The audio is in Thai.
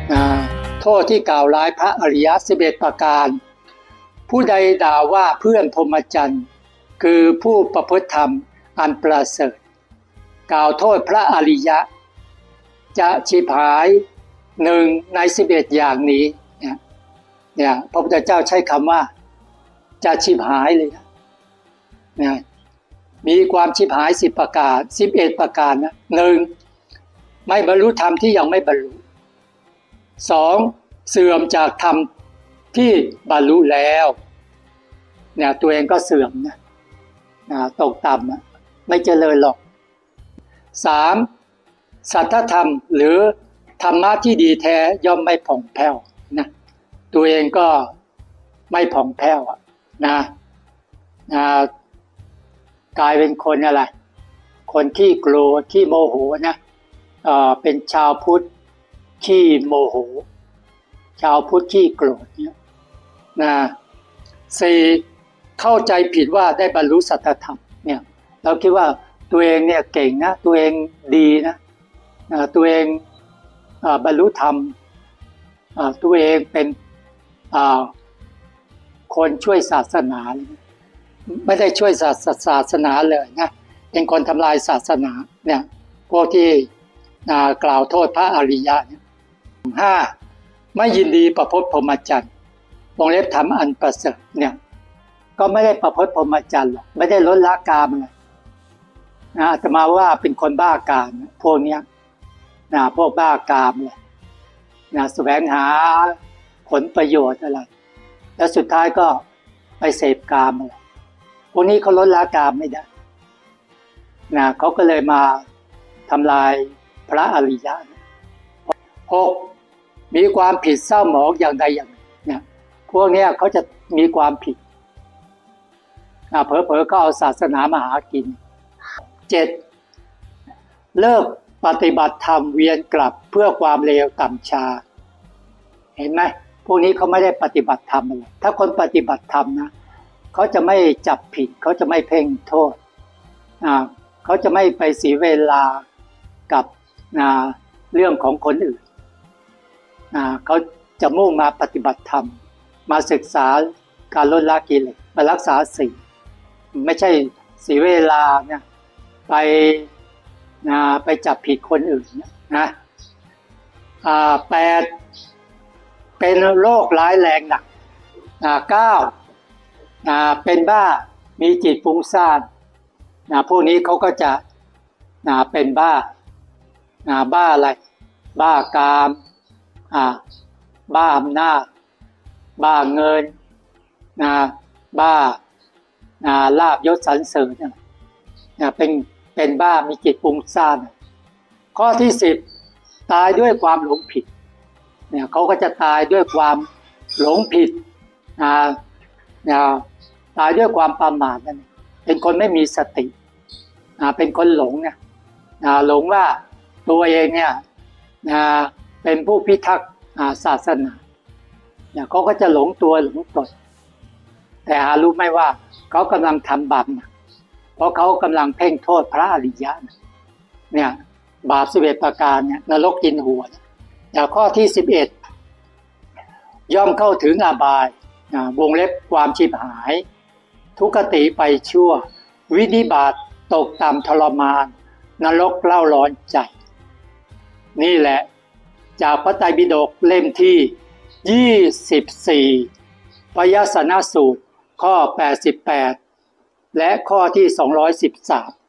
โทษที่กล่าวร้ายพระอริยะ11ประการผู้ใดด่าว่าเพื่อนพรหมจรรย์คือผู้ประพฤติธรรมอันประเสริฐกล่าวโทษพระอริยะจะฉิบหาย1ใน11อย่างนี้เนี่ยพระพุทธเจ้าใช้คำว่าจะฉิบหายเลยนะมีความฉิบหาย10ประการ11ประการนะ1ไม่บรรลุธรรมที่ยังไม่บรรลุ2เสื่อมจากธรรมที่บรรลุแล้วเนี่ยตัวเองก็เสื่อมนะตกต่ำไม่เจริญหรอก3สัทธธรรมหรือธรรมะที่ดีแท้ย่อมไม่ผ่องแผ้วนะตัวเองก็ไม่ผ่องแผ้วนะกลายเป็นคนอะไรคนขี้โกรธขี้โมโหนะเป็นชาวพุทธขี้โมโหชาวพุทธขี้โกรธเนี่ยนะ4เข้าใจผิดว่าได้บรรลุสัทธธรรมเนี่ยเราคิดว่าตัวเองเนี่ยเก่งนะตัวเองดีนะตัวเองบรรลุธรรมตัวเองเป็นคนช่วยศาสนาไม่ได้ช่วยศาสนาเลยนะเป็นคนทำลายศาสนาเนี่ยพวกที่กล่าวโทษพระอริยะเนี่ย5ไม่ยินดีประพฤติพรหมจรรย์วงเล็บธรรมอันประเสริฐเนี่ยก็ไม่ได้ประพฤติพรหมจรรย์หรอกไม่ได้ลดละกามเลยอาตมาว่าเป็นคนบ้ากามพวกเนี้ยพวกบ้ากามเลยแสวงหาผลประโยชน์อะไรแล้วสุดท้ายก็ไปเสพกามอะไรพวกนี้เขาลดละกามไม่ได้เขาก็เลยมาทำลายพระอริยะ6มีความผิดเศร้าหมองอย่างใดอย่างหนึ่งเนี่ยพวกนี้เขาจะมีความผิดเผลอๆก็เอาศาสนามาหากิน7เลิกปฏิบัติธรรมเวียนกลับเพื่อความเลวต่ำช้าเห็นไหมพวกนี้เขาไม่ได้ปฏิบัติธรรมอะไรถ้าคนปฏิบัติธรรมนะเขาจะไม่จับผิดเขาจะไม่เพ่งโทษเขาจะไม่ไปเสียเวลากับเรื่องของคนอื่นเขาจะมุ่งมาปฏิบัติธรรมมาศึกษาการลดละกิเลสมารักษาศีลไม่ใช่เสียเวลาเนี่ยไปจับผิดคนอื่นนะ8เป็นโรคร้ายแรงหนัก9เป็นบ้ามีจิตฟุ้งซ่านพวกนี้เขาก็จะเป็นบ้าอะไรบ้ากามบ้าอำนาจบ้าเงินบ้าลาภยศสรรเสริญเป็นบ้ามีจิตฟุ้งซ่านข้อที่10ตายด้วยความหลงผิดเนี่ยเขาก็จะตายด้วยความหลงผิดตายด้วยความประมาทนั่นเป็นคนไม่มีสติเป็นคนหลงเนี่ยหลงว่าตัวเองเนี่ยเป็นผู้พิทักษ์ศาสนาเนี่ยเขาก็จะหลงตัวหลงตนแต่หารู้ไหมว่าเขากำลังทำบาปเพราะเขากำลังเพ่งโทษพระอริยะเนี่ยบาป11ประการเนี่ยนรกกินหัวอย่างข้อที่11ย่อมเข้าถึงอบายวงเล็บความฉิบหายทุกขติไปชั่ววินิบาตตกต่ำทรมานนรกเล่าร้อนใจนี่แหละจากพระไตรปิฎกเล่มที่24พยัสสนสูตรข้อ88และข้อที่213